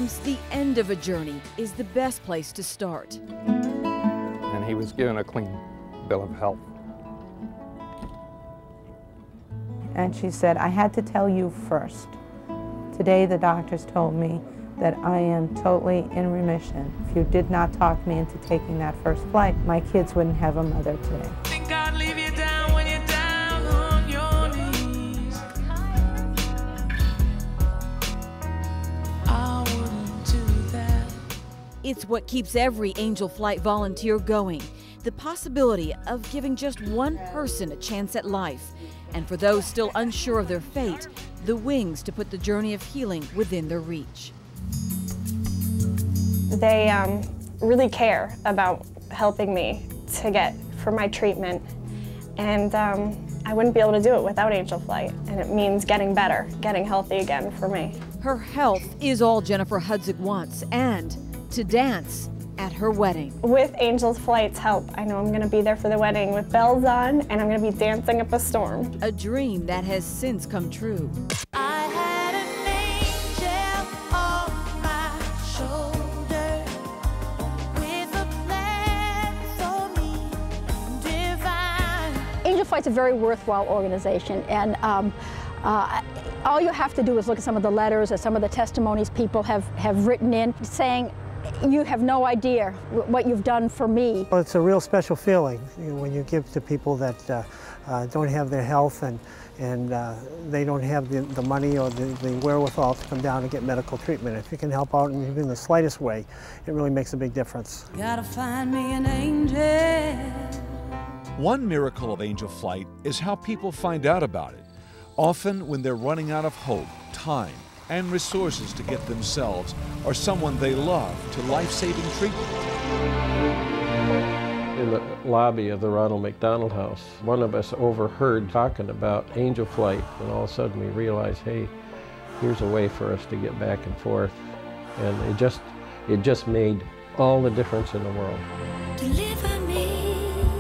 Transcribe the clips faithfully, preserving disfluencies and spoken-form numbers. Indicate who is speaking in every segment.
Speaker 1: Sometimes the end of a journey is the best place to start.
Speaker 2: And he was given a clean bill of health.
Speaker 3: And she said, I had to tell you first. Today the doctors told me that I am totally in remission. If you did not talk me into taking that first flight, my kids wouldn't have a mother today.
Speaker 4: Think I'd leave you down when you're down on your knees. I wouldn't do that.
Speaker 1: It's what keeps every Angel Flight volunteer going, the possibility of giving just one person a chance at life. And for those still unsure of their fate, the wings to put the journey of healing within their reach.
Speaker 5: They um, really care about helping me to get for my treatment. And um, I wouldn't be able to do it without Angel Flight. And it means getting better, getting healthy again for me.
Speaker 1: Her health is all Jennifer Hudzig wants, and to dance at her wedding.
Speaker 5: With Angel Flight's help, I know I'm going to be there for the wedding with bells on, and I'm going to be dancing up a storm.
Speaker 1: A dream that has since come true.
Speaker 4: I had an angel on my shoulder with a plan for me, divine.
Speaker 6: Angel Flight's a very worthwhile organization, and um, uh, all you have to do is look at some of the letters or some of the testimonies people have, have written in saying, you have no idea what you've done for me.
Speaker 7: Well, it's a real special feeling when you give to people that uh, uh, don't have their health and, and uh, they don't have the, the money or the, the wherewithal to come down and get medical treatment. If you can help out in even the slightest way, it really makes a big difference.
Speaker 4: Gotta find me an angel.
Speaker 8: One miracle of Angel Flight is how people find out about it, often when they're running out of hope, time, and resources to get themselves or someone they love to life-saving treatment.
Speaker 9: In the lobby of the Ronald McDonald House, one of us overheard talking about Angel Flight, and all of a sudden we realized, hey, here's a way for us to get back and forth. And it just, it just made all the difference in the world.
Speaker 4: Deliver me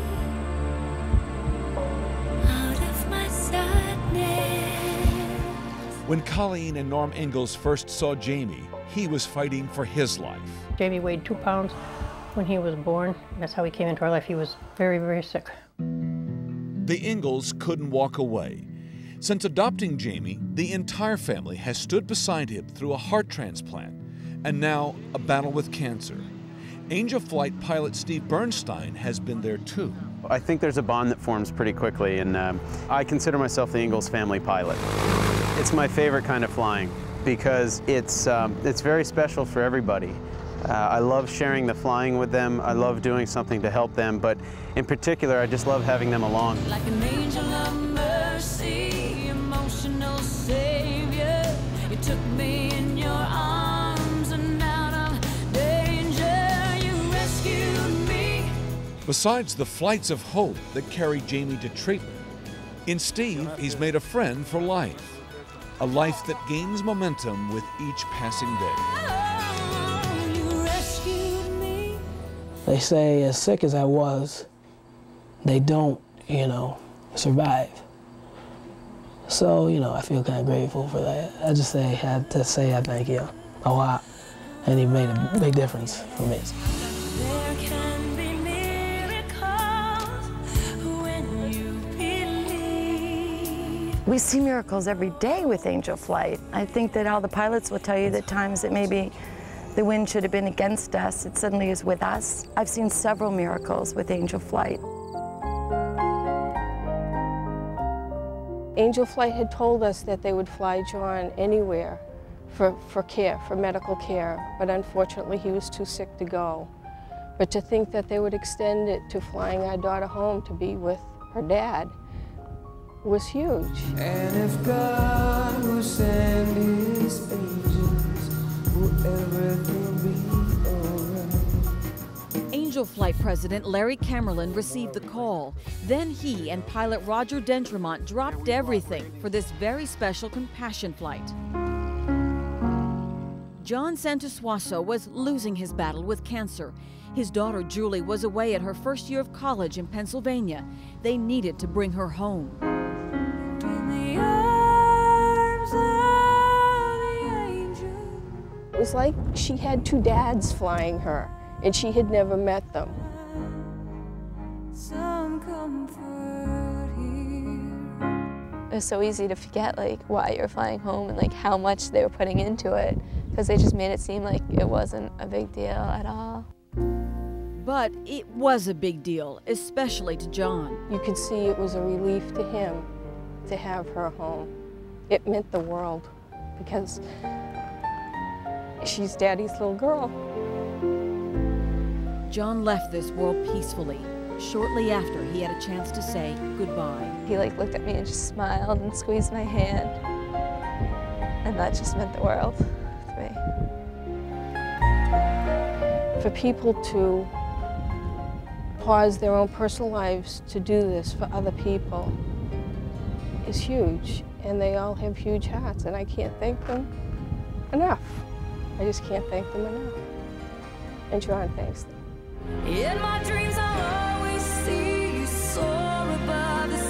Speaker 4: out of my sadness.
Speaker 8: When Colleen and Norm Ingalls first saw Jamie, he was fighting for his life.
Speaker 10: Jamie weighed two pounds when he was born. That's how he came into our life. He was very, very sick.
Speaker 8: The Ingalls couldn't walk away. Since adopting Jamie, the entire family has stood beside him through a heart transplant and now a battle with cancer. Angel Flight pilot Steve Bernstein has been there too.
Speaker 11: I think there's a bond that forms pretty quickly, and um, I consider myself the Ingalls family pilot. It's my favorite kind of flying because it's, um, it's very special for everybody. Uh, I love sharing the flying with them. I love doing something to help them, but in particular, I just love having them along.
Speaker 4: Like an angel of mercy, emotional savior, you took me in your arms and out of danger, you rescued me.
Speaker 8: Besides the flights of hope that carry Jamie to treatment, in Steve, he's made a friend for life. A life that gains momentum with each passing day.
Speaker 4: Oh, you rescued me.
Speaker 12: They say as sick as I was, they don't, you know, survive. So, you know, I feel kind of grateful for that. I just say, had to say I thank you a lot, and he made a big difference for me.
Speaker 4: There can be miracles when you believe.
Speaker 13: We see miracles every day with Angel Flight. I think that all the pilots will tell you that times that maybe the wind should have been against us, it suddenly is with us. I've seen several miracles with Angel Flight.
Speaker 5: Angel Flight had told us that they would fly John anywhere for, for care, for medical care, but unfortunately he was too sick to go. But to think that they would extend it to flying our daughter home to be with her dad was huge.
Speaker 4: And if God will send his angels, will everything be alright?
Speaker 1: Angel Flight President Larry Camerlin received the call. Then he and pilot Roger Dentremont dropped everything for this very special compassion flight. John Santosuaso was losing his battle with cancer. His daughter Julie was away at her first year of college in Pennsylvania. They needed to bring her home.
Speaker 5: was like she had two dads flying her, and she had never met them.
Speaker 4: Some comfort here.
Speaker 14: It was so easy to forget like why you're flying home and like how much they were putting into it, because they just made it seem like it wasn't a big deal at all.
Speaker 1: But it was a big deal, especially to John.
Speaker 5: You could see it was a relief to him to have her home. It meant the world, because she's Daddy's little girl.
Speaker 1: John left this world peacefully, shortly after he had a chance to say goodbye.
Speaker 14: He like looked at me and just smiled and squeezed my hand, and that just meant the world to me.
Speaker 5: For people to pause their own personal lives to do this for other people is huge, and they all have huge hearts, and I can't thank them enough. I just can't thank them enough. And John thanks them.
Speaker 4: In my dreams I'll always see you soar above the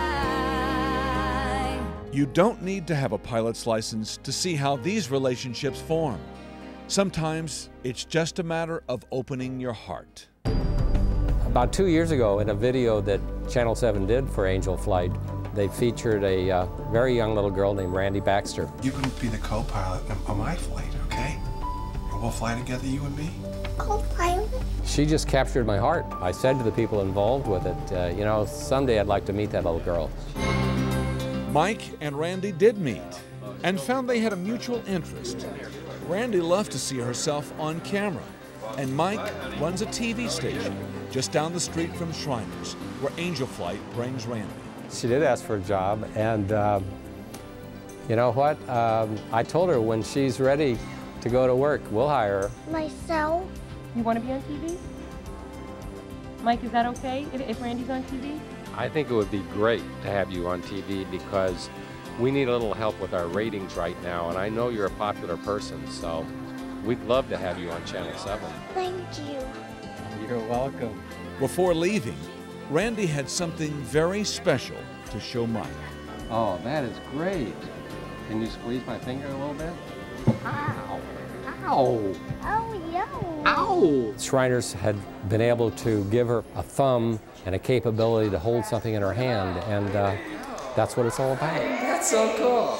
Speaker 4: sky.
Speaker 8: You don't need to have a pilot's license to see how these relationships form. Sometimes it's just a matter of opening your heart.
Speaker 15: About two years ago, in a video that Channel seven did for Angel Flight, they featured a uh, very young little girl named Randy Baxter.
Speaker 16: You can be the co-pilot on my flight, okay? And we'll fly together, you and me.
Speaker 17: Co-pilot?
Speaker 15: She just captured my heart. I said to the people involved with it, uh, you know, someday I'd like to meet that little girl.
Speaker 8: Mike and Randy did meet and found they had a mutual interest. Randy loved to see herself on camera, and Mike runs a T V station just down the street from Shriners, where Angel Flight brings Randy.
Speaker 15: She did ask for a job, and um, you know what? Um, I told her when she's ready to go to work, we'll hire her.
Speaker 17: Myself.
Speaker 18: You want to be on T V? Mike, is that okay if, if Randy's on T V?
Speaker 15: I think it would be great to have you on T V because we need a little help with our ratings right now, and I know you're a popular person, so we'd love to have you on Channel seven.
Speaker 17: Thank you.
Speaker 15: You're welcome.
Speaker 8: Before leaving, Randy had something very special to show Mike.
Speaker 15: Oh, that is great. Can you squeeze my finger a little bit? Ow. Ow.
Speaker 17: Oh, yo.
Speaker 15: Ow. Shriners had been able to give her a thumb and a capability to hold something in her hand, and uh, that's what it's all about.
Speaker 4: That's so cool.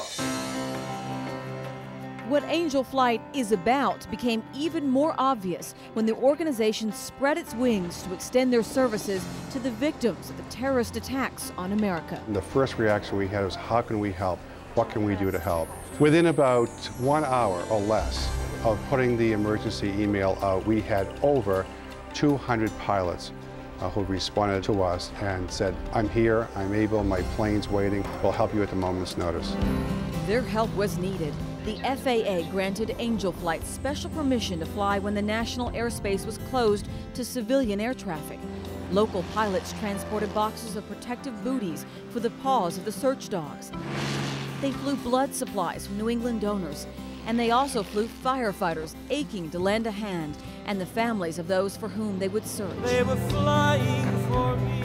Speaker 1: What Angel Flight is about became even more obvious when the organization spread its wings to extend their services to the victims of the terrorist attacks on America.
Speaker 19: The first reaction we had was, how can we help? What can we do to help? Within about one hour or less of putting the emergency email out, we had over two hundred pilots uh, who responded to us and said, I'm here, I'm able, my plane's waiting, we'll help you at the moment's notice.
Speaker 1: Their help was needed. The F A A granted Angel Flight special permission to fly when the national airspace was closed to civilian air traffic. Local pilots transported boxes of protective booties for the paws of the search dogs. They flew blood supplies from New England donors, and they also flew firefighters aching to lend a hand and the families of those for whom they would search.
Speaker 4: They were flying for me.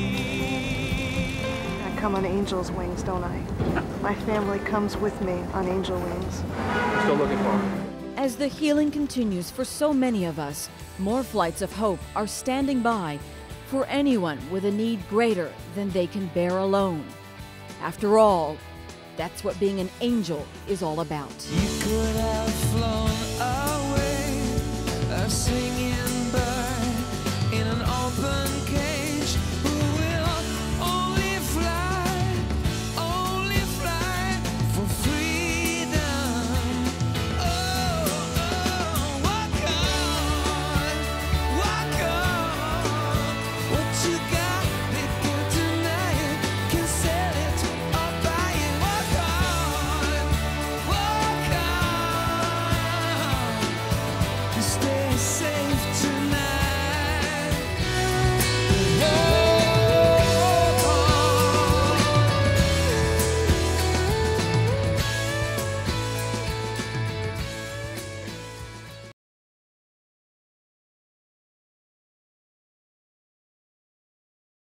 Speaker 20: I come on Angel's wings, don't I? My family comes with me on Angel wings.
Speaker 2: Still looking for him.
Speaker 1: As the healing continues for so many of us, more flights of hope are standing by for anyone with a need greater than they can bear alone. After all, that's what being an angel is all about.
Speaker 4: You could have flown